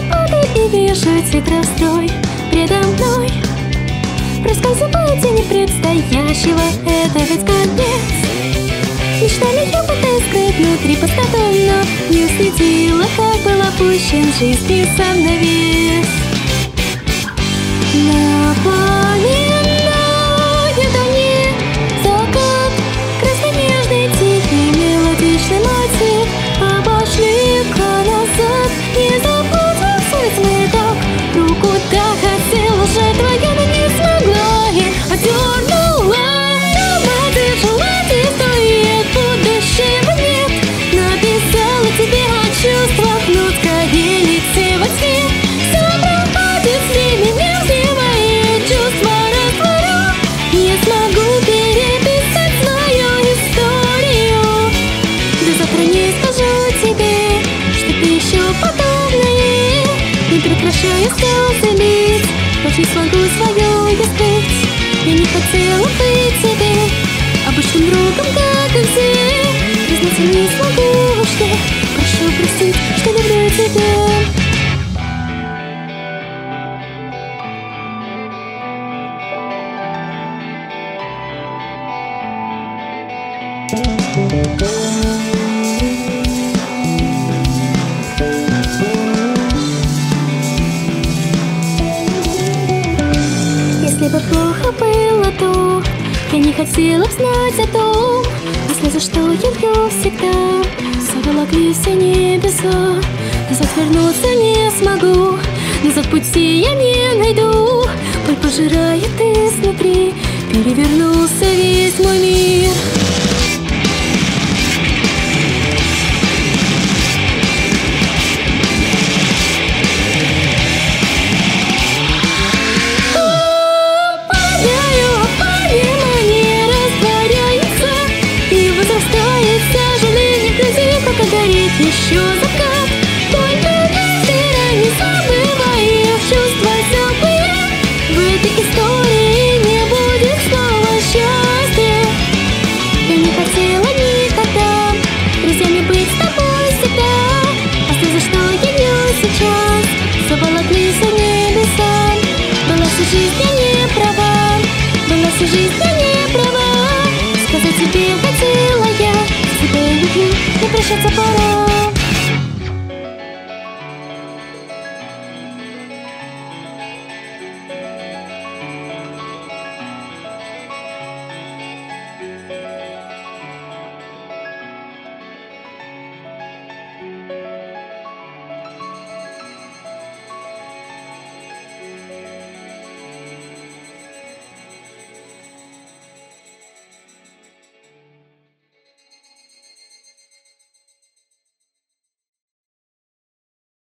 падаю и вижу ветрострой предо мной. Проскальзывает тень предстоящего, это ведь конец. Мечтали я под искрой внутри пустоту, но не уследила, как был опущен жизнью сам навес. Напоминает о ней закат, красно-нежный, тихий, мелодичный мотив. Обошли-ка назад, не запутался цветок. Руку так хотела же твоя, но не смогла и отдернула. Мотив желаний стоит, будущего нет. Написала тебе о чувствах, но скорее лети во тьме. Все проходит с ними, не внимая, чувства растворю. Не смогу переписать свою историю. До завтра не скажу тебе, что ты еще подобное. Не прекращаю слезы лить, ночь не смогу свою искрыть. Я не хотела быть тебе обычным другом, как и все. Признаться не смогу уж я, прошу простить, что люблю тебя. Если бы плохо было, то я не хотела б знать о том. А слезы, что я лью всегда, заволокли все небеса. Назад вернуться не смогу, назад пути я не найду. Боль пожирает изнутри, перевернулся весь мой мир.